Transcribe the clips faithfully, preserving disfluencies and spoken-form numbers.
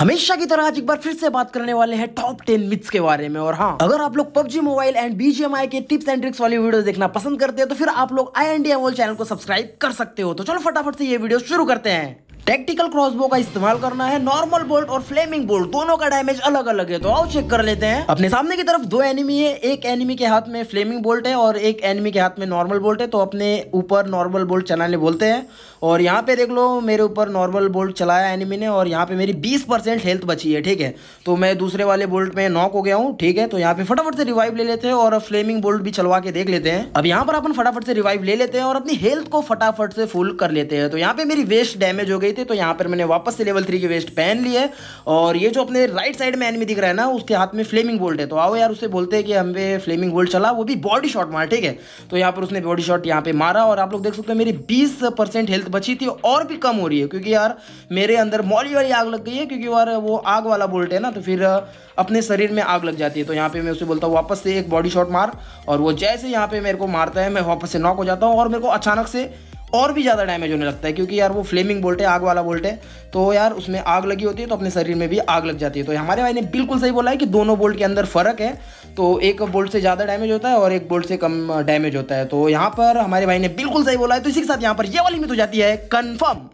हमेशा की तरह आज एक बार फिर से बात करने वाले हैं टॉप टेन मिथ्स के बारे में। और हाँ, अगर आप लोग पबजी मोबाइल एंड बीजीएमआई के टिप्स एंड ट्रिक्स वाली वीडियो देखना पसंद करते हैं तो फिर आप लोग I N D M channel को सब्सक्राइब कर सकते हो। तो चलो फटाफट से ये वीडियो शुरू करते हैं। टैक्टिकल क्रॉसबो का इस्तेमाल करना है। नॉर्मल बोल्ट और फ्लेमिंग बोल्ट दोनों का डैमेज अलग अलग है, तो आओ चेक कर लेते हैं। अपने सामने की तरफ दो एनिमी है, एक एनिमी के हाथ में फ्लेमिंग बोल्ट है और एक एनिमी के हाथ में नॉर्मल बोल्ट है। तो अपने ऊपर नॉर्मल बोल्ट चलाने बोलते हैं और यहाँ पे देख लो मेरे ऊपर नॉर्मल बोल्ट चलाया एनिमी ने और यहाँ पे मेरी बीस परसेंट हेल्थ बची है। ठीक है, तो मैं दूसरे वाले बोल्ट में नॉक हो गया हूँ। ठीक है, तो यहाँ पे फटाफट से रिवाइव ले लेते हैं और फ्लेमिंग बोल्ट भी चलवा के देख लेते हैं। अब यहाँ पर अपन फटाफट से रिवाइव ले लेते हैं और अपनी हेल्थ को फटाफट से फुल कर लेते हैं। तो यहाँ पे मेरी वेस्ट डैमेज हो गई थी, तो यहाँ पर मैंने वापस से लेवल थ्री की वेस्ट पहन ली है। और ये जो अपने राइट साइड में एनिमी दिख रहा है ना, उसके हाथ में फ्लेमिंग बोल्ट है। तो आओ यार उससे बोलते हैं कि हमें फ्लेमिंग बोल्ट चला, वो भी बॉडी शॉट मार। ठीक है, तो यहाँ पर उसने बॉडी शॉट यहाँ पे मारा और आप लोग देख सकते हैं मेरी बीस परसेंट हेल्थ बची थी और भी कम हो रही है क्योंकि यार मेरे अंदर मौली वाली आग लग गई है। क्योंकि यार वो आग वाला बोल्ट है ना, तो फिर अपने शरीर में आग लग जाती है। तो यहाँ पे मैं उसे बोलता हूँ वापस से एक बॉडी शॉट मार, और वो जैसे यहाँ पे मेरे को मारता है मैं वापस से नॉक हो जाता हूँ और मेरे को अचानक से और भी ज़्यादा डैमेज होने लगता है क्योंकि यार वो फ्लेमिंग बोल्ट है, आग वाला बोल्ट है। तो यार उसमें आग लगी होती है तो अपने शरीर में भी आग लग जाती है। तो हमारे भाई ने बिल्कुल सही बोला है कि दोनों बोल्ट के अंदर फ़र्क है। तो एक बोल्ट से ज़्यादा डैमेज होता है और एक बोल्ट से कम डैमेज होता है। तो यहाँ पर हमारे भाई ने बिल्कुल सही बोला है। तो इसी के साथ यहाँ पर ये वाली मिथ हो जाती है कन्फर्म।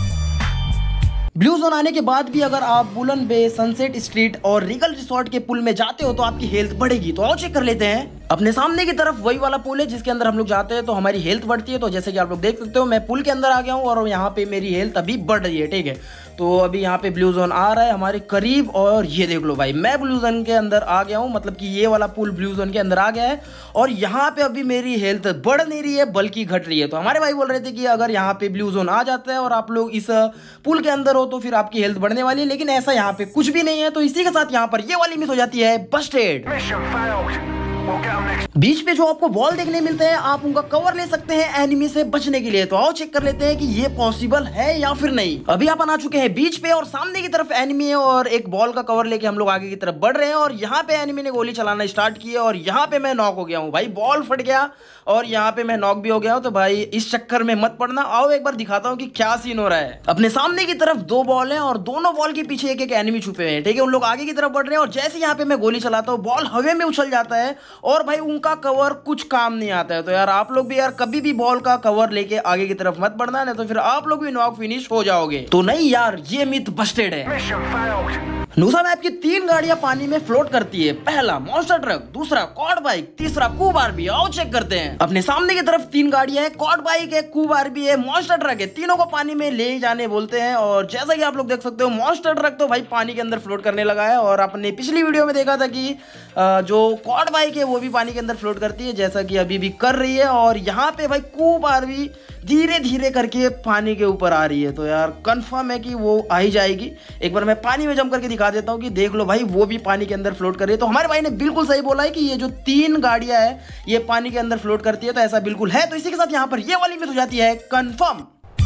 ब्लू जोन आने के बाद भी अगर आप बुलन बे, सनसेट स्ट्रीट और रिगल रिसोर्ट के पुल में जाते हो तो आपकी हेल्थ बढ़ेगी। तो आओ चेक कर लेते हैं। अपने सामने की तरफ वही वाला पुल है जिसके अंदर हम लोग जाते हैं तो हमारी हेल्थ बढ़ती है। तो जैसे कि आप लोग देख सकते हो मैं पुल के अंदर आ गया हूँ और यहाँ पे मेरी हेल्थ अभी बढ़ रही है। ठीक है, तो अभी यहाँ पे ब्लू जोन आ रहा है हमारे करीब और ये देख लो भाई मैं ब्लू जोन के अंदर आ गया हूँ, मतलब कि ये वाला पुल ब्लू जोन के अंदर आ गया है और यहाँ पे अभी मेरी हेल्थ बढ़ नहीं रही है बल्कि घट रही है। तो हमारे भाई बोल रहे थे कि अगर यहाँ पे ब्लू जोन आ जाता है और आप लोग इस पुल के अंदर हो तो फिर आपकी हेल्थ बढ़ने वाली है, लेकिन ऐसा यहाँ पे कुछ भी नहीं है। तो इसी के साथ यहाँ पर ये वाली मिस हो जाती है बस्टेड। बीच पे जो आपको वॉल देखने मिलते हैं आप उनका कवर ले सकते हैं एनिमी से बचने के लिए। तो आओ चेक कर लेते हैं कि ये पॉसिबल है या फिर नहीं। अभी अपन आ चुके हैं बीच पे और सामने की तरफ एनिमी है और एक बॉल का कवर लेके हम लोग आगे की तरफ बढ़ रहे हैं और यहाँ पे एनिमी ने गोली चलाना स्टार्ट की है और यहाँ पे मैं नॉक हो गया हूँ भाई, बॉल फट गया और यहाँ पे मैं नॉक भी हो गया हूँ। तो भाई इस चक्कर में मत पड़ना, आओ एक बार दिखाता हूँ कि क्या सीन हो रहा है। अपने सामने की तरफ दो बॉल है और दोनों बॉल के पीछे एक एक एनिमी छुपे हुए हैं। ठीक है, उन लोग आगे की तरफ बढ़ रहे हैं और जैसे यहाँ पे मैं गोली चलाता हूँ बॉल हवा में उछल जाता है और भाई उनका कवर कुछ काम नहीं आता है। तो यार आप लोग भी यार कभी भी बॉल का कवर लेके आगे की तरफ मत बढ़ना, नहीं तो फिर आप लोग भी नॉक फिनिश हो जाओगे। तो नहीं यार ये मिथ बस्टेड है। नूसा मैप की तीन गाड़ियां पानी में फ्लोट करती है। पहला मॉन्स्टर ट्रक, दूसरा क्वाड बाइक, तीसरा कूब आरबी। आओ चेक करते हैं। अपने सामने की तरफ तीन गाड़ियां हैं, क्वाड बाइक है, कूब आरबी है, मॉन्स्टर ट्रक है। तीनों को पानी में ले जाने बोलते हैं और जैसा कि आप लोग देख सकते हो मॉन्स्टर ट्रक तो भाई पानी के अंदर फ्लोट करने लगा है और आपने पिछली वीडियो में देखा था कि जो क्वाड बाइक है वो भी पानी के अंदर फ्लोट करती है जैसा कि अभी भी कर रही है। और यहाँ पे भाई कूब आरबी धीरे धीरे करके पानी के ऊपर आ रही है। तो यार कंफर्म है कि वो आ ही जाएगी। एक बार मैं पानी में जंप करके दिखा देता हूँ कि देख लो भाई वो भी पानी के अंदर फ्लोट कर रही है। तो हमारे भाई ने बिल्कुल सही बोला है कि ये जो तीन गाड़ियां है ये पानी के अंदर फ्लोट करती है। तो ऐसा बिल्कुल है। तो इसी के साथ यहाँ पर ये वाली मिथ हो जाती है कंफर्म।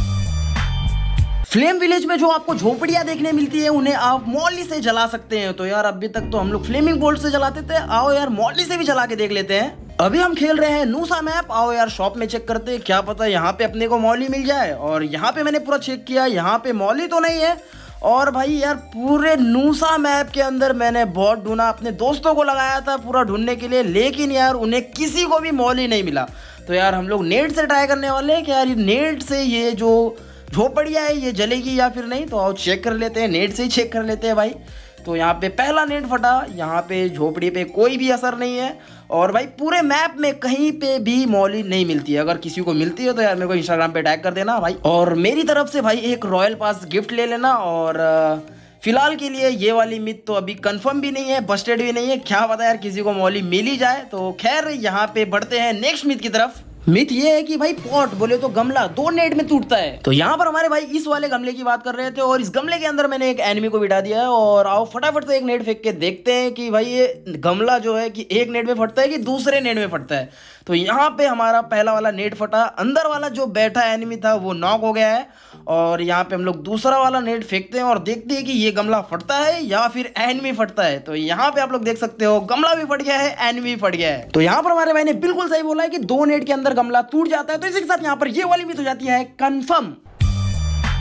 फ्लेम विलेज में जो आपको झोपड़ियां देखने मिलती है उन्हें आप मॉली से जला सकते हैं। तो यार अभी तक तो हम लोग फ्लेमिंग बोल्ट से जलाते थे, आओ यार मॉली से भी जला के देख लेते हैं। अभी हम खेल रहे हैं नूसा मैप, आओ यार शॉप में चेक करते हैं, क्या पता यहाँ पे अपने को मॉली मिल जाए। और यहाँ पे मैंने पूरा चेक किया, यहाँ पे मॉली तो नहीं है। और भाई यार पूरे नूसा मैप के अंदर मैंने बहुत ढूंढा, अपने दोस्तों को लगाया था पूरा ढूंढने के लिए, लेकिन यार उन्हें किसी को भी मॉली नहीं मिला। तो यार हम लोग नेट से ट्राई करने वाले हैं कि यार नेट से ये जो झोपड़ियाँ है ये जलेगी या फिर नहीं। तो आओ चेक कर लेते हैं, नेट से ही चेक कर लेते हैं भाई। तो यहाँ पे पहला नेट फटा, यहाँ पे झोपड़ी पे कोई भी असर नहीं है और भाई पूरे मैप में कहीं पे भी मॉली नहीं मिलती है। अगर किसी को मिलती है तो यार मेरे को इंस्टाग्राम पे टैग कर देना भाई, और मेरी तरफ से भाई एक रॉयल पास गिफ्ट ले लेना। और फिलहाल के लिए ये वाली मिथ तो अभी कंफर्म भी नहीं है, बस्टेड भी नहीं है, क्या पता यार किसी को मॉली मिल ही जाए। तो खैर यहाँ पे बढ़ते हैं नेक्स्ट मिथ की तरफ। मिथ ये है कि भाई पॉट बोले तो गमला दो नेट में टूटता है। तो यहाँ पर हमारे भाई इस वाले गमले की बात कर रहे थे और इस गमले के अंदर मैंने एक एनिमी को बिठा दिया है और आओ फटाफट से एक नेट फेंक के देखते हैं कि भाई ये गमला जो है कि एक नेट में फटता है कि दूसरे नेट में फटता है। तो यहाँ पे हमारा पहला वाला नेट फटा, अंदर वाला जो बैठा एनिमी था वो नॉक हो गया है और यहाँ पे हम लोग दूसरा वाला नेट फेंकते हैं और देखते हैं कि ये गमला फटता है या फिर एनिमी फटता है। तो यहाँ पे आप लोग देख सकते हो गमला भी फट गया है, एनिमी फट गया है। तो यहाँ पर हमारे भाई ने बिल्कुल सही बोला है कि दो नेट के अंदर गमला टूट जाता है। तो इसी के साथ यहाँ पर ये वाली मिथ हो जाती है कंफर्म।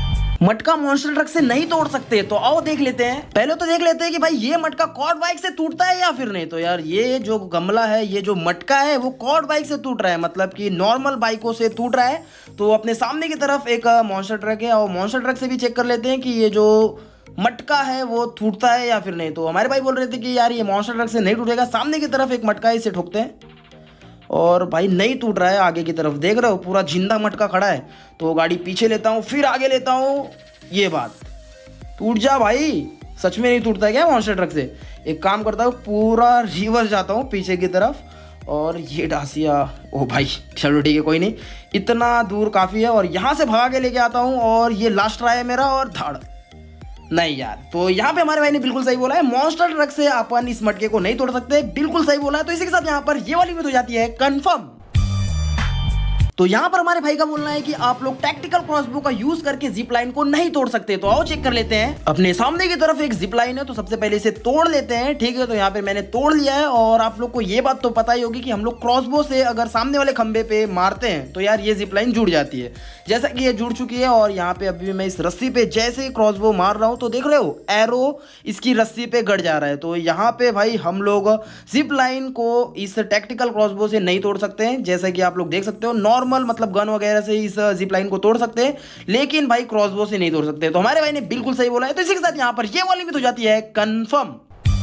मटका मॉन्स्टर ट्रक से नहीं तोड़ सकते, तो आओ देख लेते हैं। पहले तो देख लेते हैं कि भाई ये मटका क्वाड बाइक से टूटता है या फिर नहीं। तो यार ये जो गमला है, ये जो मटका है वो क्वाड बाइक से टूट रहा है, मतलब कि नॉर्मल बाइकों से टूट रहा है। तो अपने सामने की तरफ एक मॉन्स्टर ट्रक है और मॉन्स्टर ट्रक से भी चेक कर लेते हैं कि ये जो मटका है वो टूटता है या फिर नहीं। तो हमारे भाई बोल रहे थे कि यार ये मॉन्स्टर ट्रक से नहीं टूटेगा। सामने की तरफ एक मटका है, इसे ठोकते हैं और भाई नहीं टूट रहा है। आगे की तरफ देख रहे हो पूरा जिंदा मटका खड़ा है। तो गाड़ी पीछे लेता हूँ, फिर आगे लेता हूँ। ये बात टूट जा भाई, सच में नहीं टूटता है क्या मॉन्स्टर ट्रक से। एक काम करता हूँ, पूरा रिवर्स जाता हूँ पीछे की तरफ और ये डासिया, ओ भाई चलो ठीक है कोई नहीं, इतना दूर काफ़ी है। और यहाँ से भगा के लेके आता हूँ और ये लास्ट ट्राई है मेरा और धाड़ नहीं यार। तो यहाँ पे हमारे भाई ने बिल्कुल सही बोला है, मॉन्स्टर ट्रक से अपन इस मटके को नहीं तोड़ सकते, बिल्कुल सही बोला है। तो इसी के साथ यहाँ पर ये वाली भी हो जाती है कंफर्म। तो यहाँ पर हमारे भाई का बोलना है कि आप लोग टैक्टिकल क्रॉसबो का यूज करके जिप लाइन को नहीं तोड़ सकते। तो आओ चेक कर लेते हैं। अपने सामने की तरफ एक जिप लाइन है, तो सबसे पहले इसे तोड़ लेते हैं। ठीक है, तो यहाँ पे मैंने तोड़ लिया है और आप लोग को ये बात तो पता ही होगी कि हम लोग क्रॉसबो से अगर सामने वाले खंबे पे मारते हैं तो यार ये जिप लाइन जुड़ जाती है, जैसा कि ये जुड़ चुकी है। और यहाँ पे अभी मैं इस रस्सी पे जैसे ही क्रॉसबो मार रहा हूँ तो देख रहे हो एरो इसकी रस्सी पे गड़ जा रहा है। तो यहाँ पे भाई हम लोग जिप लाइन को इस टैक्टिकल क्रॉसबो से नहीं तोड़ सकते हैं, जैसा कि आप लोग देख सकते हो। नॉर्मल मतलब गन वगैरह से इस जिप लाइन को तोड़ सकते हैं, लेकिन भाई क्रॉसबो से नहीं तोड़ सकते। तो हमारे भाई ने बिल्कुल सही बोला है। तो इसी के साथ यहाँ पर ये वाली भी तो जाती है कंफर्म।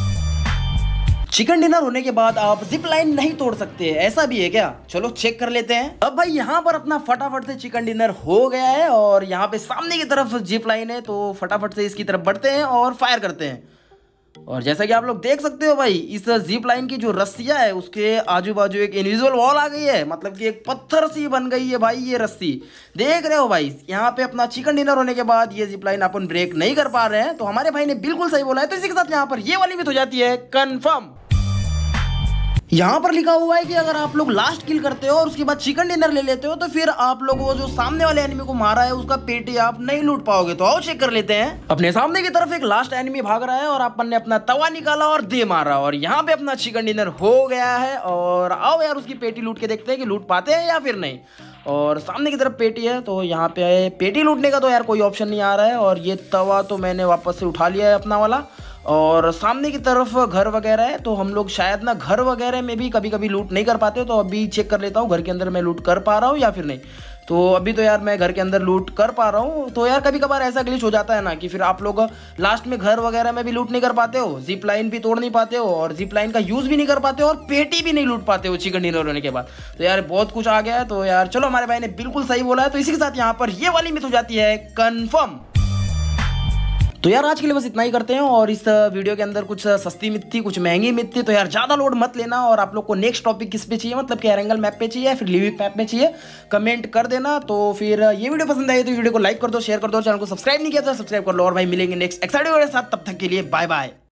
चिकन डिनर होने के बाद आप जिप लाइन नहीं तोड़ सकते, ऐसा भी है क्या? चलो चेक कर लेते हैं। अब भाई यहाँ पर अपना फटाफट से चिकन डिनर हो गया है और यहाँ पे सामने की तरफ जिप लाइन है, तो फटाफट से इसकी तरफ बढ़ते हैं और फायर करते हैं। और जैसा कि आप लोग देख सकते हो भाई, इस जिप लाइन की जो रस्सियां है उसके आजू बाजू एक इनविजिबल वॉल आ गई है, मतलब कि एक पत्थर सी बन गई है भाई ये रस्सी। देख रहे हो भाई, यहाँ पे अपना चिकन डिनर होने के बाद ये जिप लाइन अपन ब्रेक नहीं कर पा रहे हैं। तो हमारे भाई ने बिल्कुल सही बोला है। तो इसी के साथ यहाँ पर ये वाली भी हो जाती है कंफर्म। यहाँ पर लिखा हुआ है कि अगर आप लोग लास्ट किल करते हो और उसके बाद चिकन डिनर ले लेते हो तो फिर आप लोग वो जो सामने वाले एनिमी को मारा है उसका पेटी आप नहीं लूट पाओगे। तो आओ चेक कर लेते हैं। अपने सामने की तरफ एक लास्ट एनिमी भाग रहा है और अपन ने अपना तवा निकाला और दे मारा और यहाँ पे अपना चिकन डिनर हो गया है। और आओ यार उसकी पेटी लूट के देखते हैं कि लूट पाते हैं या फिर नहीं। और सामने की तरफ पेटी है, तो यहाँ पे पेटी लूटने का तो यार कोई ऑप्शन नहीं आ रहा है। और ये तवा तो मैंने वापस से उठा लिया है अपना वाला। और सामने की तरफ घर वगैरह है, तो हम लोग शायद ना घर वगैरह में भी कभी कभी लूट नहीं कर पाते। तो अभी चेक कर लेता हूँ घर के अंदर मैं लूट कर पा रहा हूँ या फिर नहीं। तो अभी तो यार मैं घर के अंदर लूट कर पा रहा हूँ। तो यार कभी कभार ऐसा ग्लिच हो जाता है ना कि फिर आप लोग लास्ट में घर वगैरह में भी लूट नहीं कर पाते हो, जिप लाइन भी तोड़ नहीं पाते हो और जिप लाइन का यूज भी नहीं कर पाते हो और पेटी भी नहीं लूट पाते हो चिकन डिनर होने के बाद। तो यार बहुत कुछ आ गया है। तो यार चलो हमारे भाई ने बिल्कुल सही बोला है। तो इसी के साथ यहाँ पर ये वाली मिथ हो जाती है कंफर्म। तो यार आज के लिए बस इतना ही करते हैं। और इस वीडियो के अंदर कुछ सस्ती मिथ थी, कुछ महंगी मिथ थी। तो यार ज्यादा लोड मत लेना। और आप लोग को नेक्स्ट टॉपिक किस पे चाहिए, मतलब कि एरेंगल मैप पे चाहिए या फिर लिविक मैप में चाहिए, कमेंट कर देना। तो फिर ये वीडियो पसंद आई तो वीडियो को लाइक कर दो, शेयर कर दो, चैनल को सब्सक्राइब नहीं किया तो सब्सक्राइब कर लो। और भाई मिलेंगे नेक्स्ट एक्साइटिंग वीडियो के साथ, तब तक के लिए बाय बाय।